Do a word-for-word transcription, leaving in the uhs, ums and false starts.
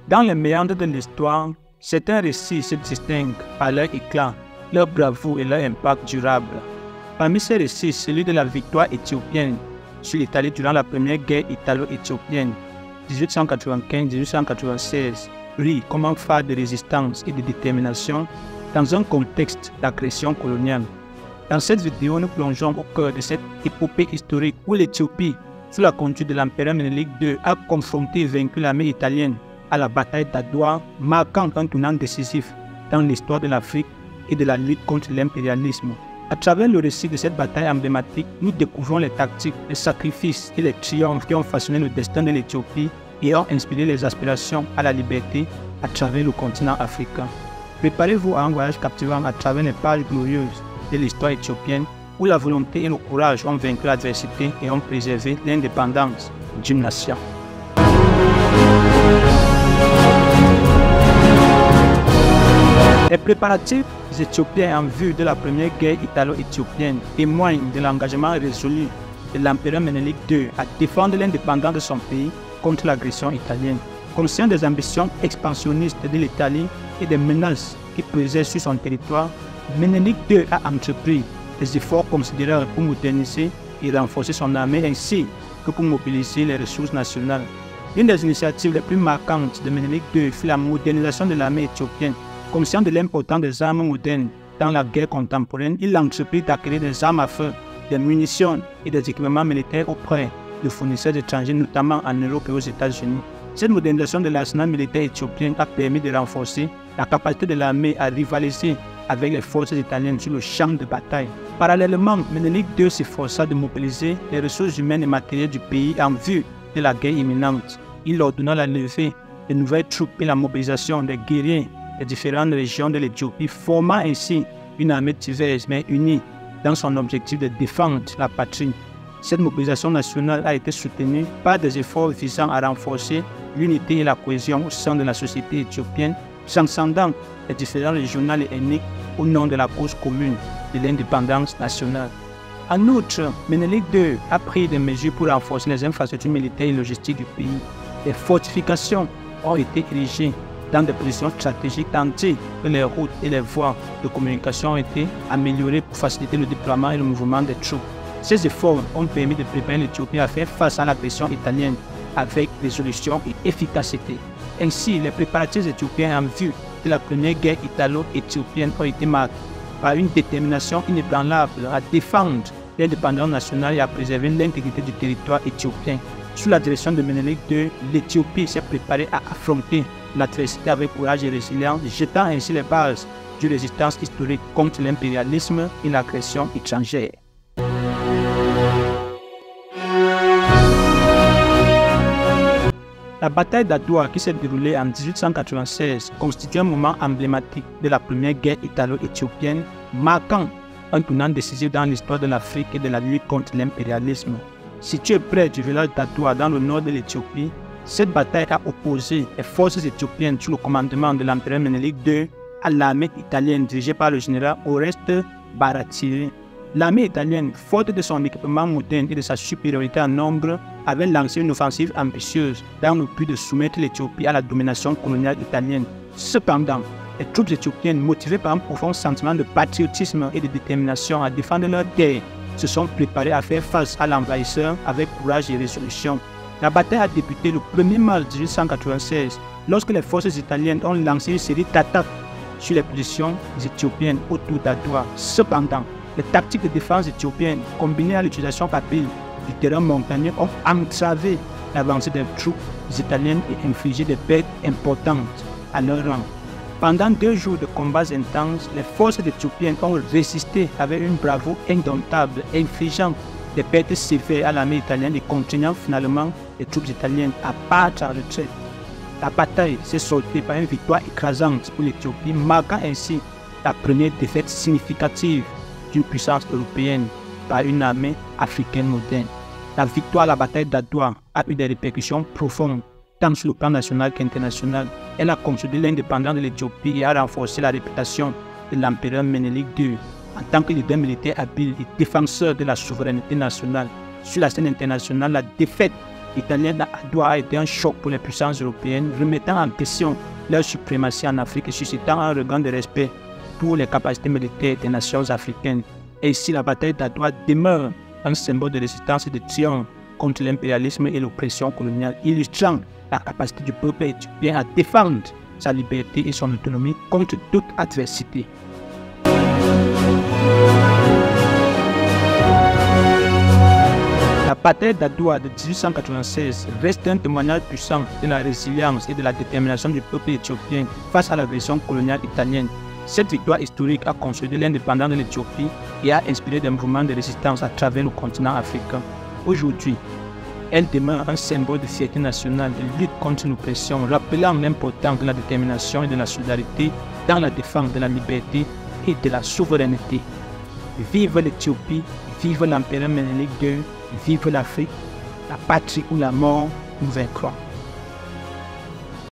Dans les méandres de l'histoire, certains récits se distinguent par leur éclat, leur bravoure et leur impact durable. Parmi ces récits, celui de la victoire éthiopienne sur l'Italie durant la première guerre italo-éthiopienne dix-huit cent quatre-vingt-quinze à dix-huit cent quatre-vingt-seize brille comme un phare de résistance et de détermination dans un contexte d'agression coloniale. Dans cette vidéo, nous plongeons au cœur de cette épopée historique où l'Éthiopie, sous la conduite de l'empereur Ménélique deux, a confronté et vaincu l'armée italienne à la bataille d'Adwa, marquant un tournant décisif dans l'histoire de l'Afrique et de la lutte contre l'impérialisme. À travers le récit de cette bataille emblématique, nous découvrons les tactiques, les sacrifices et les triomphes qui ont façonné le destin de l'Éthiopie et ont inspiré les aspirations à la liberté à travers le continent africain. Préparez-vous à un voyage captivant à travers les pages glorieuses de l'histoire éthiopienne où la volonté et le courage ont vaincu l'adversité et ont préservé l'indépendance d'une nation. Les préparatifs éthiopiens en vue de la première guerre italo-éthiopienne témoignent de l'engagement résolu de l'empereur Ménélique deux à défendre l'indépendance de son pays contre l'agression italienne. Conscient des ambitions expansionnistes de l'Italie et des menaces qui pesaient sur son territoire, Ménélique deux a entrepris des efforts considérables pour moderniser et renforcer son armée ainsi que pour mobiliser les ressources nationales. Une des initiatives les plus marquantes de Ménélique deux fut la modernisation de l'armée éthiopienne. Conscient de l'importance des armes modernes dans la guerre contemporaine, il entreprit d'acquérir des armes à feu, des munitions et des équipements militaires auprès de fournisseurs étrangers, notamment en Europe et aux États-Unis. Cette modernisation de l'arsenal militaire éthiopien a permis de renforcer la capacité de l'armée à rivaliser avec les forces italiennes sur le champ de bataille. Parallèlement, Ménélique deux s'efforça de mobiliser les ressources humaines et matérielles du pays en vue de la guerre imminente. Il ordonna la levée de nouvelles troupes et la mobilisation des guerriers des différentes régions de l'Éthiopie, formant ainsi une armée diverse mais unie dans son objectif de défendre la patrie. Cette mobilisation nationale a été soutenue par des efforts visant à renforcer l'unité et la cohésion au sein de la société éthiopienne, transcendant les différences régionales et ethniques au nom de la cause commune de l'indépendance nationale. En outre, Ménélique deux a pris des mesures pour renforcer les infrastructures militaires et logistiques du pays. Les fortifications ont été érigées dans des positions stratégiques tandis que les routes et les voies de communication ont été améliorées pour faciliter le déploiement et le mouvement des troupes. Ces efforts ont permis de préparer l'Éthiopie à faire face à l'agression italienne avec résolution et efficacité. Ainsi, les préparatifs éthiopiens en vue de la première guerre italo-éthiopienne ont été marqués par une détermination inébranlable à défendre l'indépendance nationale et à préserver l'intégrité du territoire éthiopien. Sous la direction de Ménélique deux, l'Éthiopie s'est préparée à affronter l'adversité avec courage et résilience, jetant ainsi les bases d'une résistance historique contre l'impérialisme et l'agression étrangère. La bataille d'Adwa, qui s'est déroulée en dix-huit cent quatre-vingt-seize, constitue un moment emblématique de la première guerre italo-éthiopienne, marquant un tournant décisif dans l'histoire de l'Afrique et de la lutte contre l'impérialisme. Située près du village d'Adwa dans le nord de l'Éthiopie, cette bataille a opposé les forces éthiopiennes sous le commandement de l'empereur Ménélique deux à l'armée italienne dirigée par le général Oreste Baratieri. L'armée italienne, forte de son équipement moderne et de sa supériorité en nombre, avait lancé une offensive ambitieuse dans le but de soumettre l'Éthiopie à la domination coloniale italienne. Cependant, les troupes éthiopiennes, motivées par un profond sentiment de patriotisme et de détermination à défendre leur terre, se sont préparées à faire face à l'envahisseur avec courage et résolution. La bataille a débuté le premier mars mille huit cent quatre-vingt-seize lorsque les forces italiennes ont lancé une série d'attaques sur les positions éthiopiennes autour d'Adwa. Cependant, les tactiques de défense éthiopiennes combinées à l'utilisation rapide du terrain montagneux ont entravé l'avancée des troupes italiennes et infligé des pertes importantes à leur rang. Pendant deux jours de combats intenses, les forces éthiopiennes ont résisté avec une bravoure indomptable, infligeant des pertes sévères à l'armée italienne et contraignant finalement les troupes italiennes à battre en retraite. La bataille s'est soldée par une victoire écrasante pour l'Éthiopie, marquant ainsi la première défaite significative d'une puissance européenne par une armée africaine moderne. La victoire à la bataille d'Adwa a eu des répercussions profondes, tant sur le plan national qu'international. Elle a consolidé l'indépendance de l'Éthiopie et a renforcé la réputation de l'empereur Ménélique deux en tant que leader militaire habile et défenseur de la souveraineté nationale. Sur la scène internationale, la défaite italienne doit a été un choc pour les puissances européennes, remettant en question leur suprématie en Afrique et suscitant un regain de respect pour les capacités militaires des nations africaines. Et ici, la bataille d'Adwa demeure un symbole de résistance et de triomphe contre l'impérialisme et l'oppression coloniale, illustrant la capacité du peuple éthiopien à défendre sa liberté et son autonomie contre toute adversité. La bataille d'Adwa de mille huit cent quatre-vingt-seize reste un témoignage puissant de la résilience et de la détermination du peuple éthiopien face à l'agression coloniale italienne. Cette victoire historique a consolidé l'indépendance de l'Éthiopie et a inspiré des mouvements de résistance à travers le continent africain. Aujourd'hui, elle demeure un symbole de fierté nationale, de lutte contre l'oppression, rappelant l'importance de la détermination et de la solidarité dans la défense de la liberté et de la souveraineté. Vive l'Éthiopie, vive l'empereur Ménélique deux, vive l'Afrique, la patrie ou la mort, nous vaincrons.